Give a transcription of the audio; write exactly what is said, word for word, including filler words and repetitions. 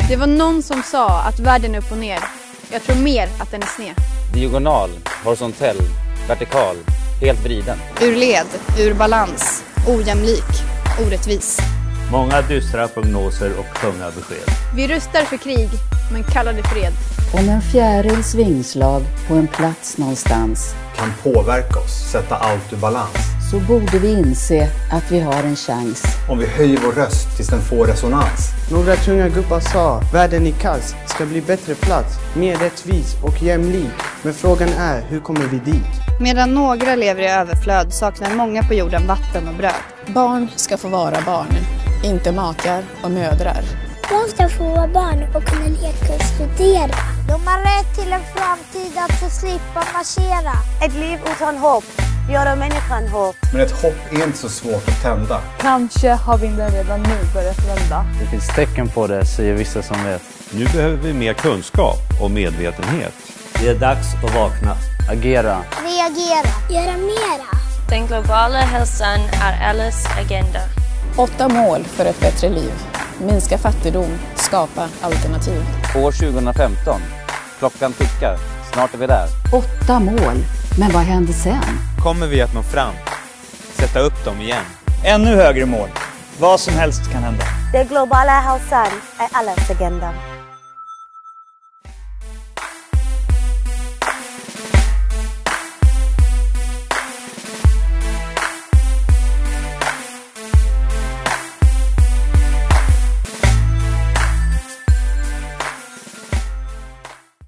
Det var någon som sa att världen är upp och ner. Jag tror mer att den är sned. Diagonal, horisontell, vertikal, helt vriden. Ur led, ur balans, ojämlik, orättvis. Många dystra prognoser och tunga besked. Vi rustar för krig, men kallar det fred. Om en fjärils vingslag på en plats någonstans kan påverka oss, sätta allt ur balans, så borde vi inse att vi har en chans. Om vi höjer vår röst tills den får resonans. Några tunga gubbar sa, världen i kaos ska bli bättre plats, mer rättvis och jämlik. Men frågan är, hur kommer vi dit? Medan några lever i överflöd saknar många på jorden vatten och bröd. Barn ska få vara barn, inte makar och mödrar. De ska få vara barn och kunna leka och studera. De har rätt till en framtid att få slippa marschera. Ett liv utan hopp gör människan hopp. Men ett hopp är inte så svårt att tända. Kanske har vinden redan nu börjat vända. Det finns tecken på det, säger vissa som vet. Nu behöver vi mer kunskap och medvetenhet. Det är dags att vakna. Agera. Reagera. Göra mera. Den globala hälsan är allas agenda. Åtta mål för ett bättre liv. Minska fattigdom, skapa alternativ. År tjugohundrafemton. Klockan tickar. Snart är vi där. Åtta mål. Men vad händer sen? Kommer vi att nå fram? Sätta upp dem igen. Ännu högre mål. Vad som helst kan hända. Den globala hälsan är allas agenda.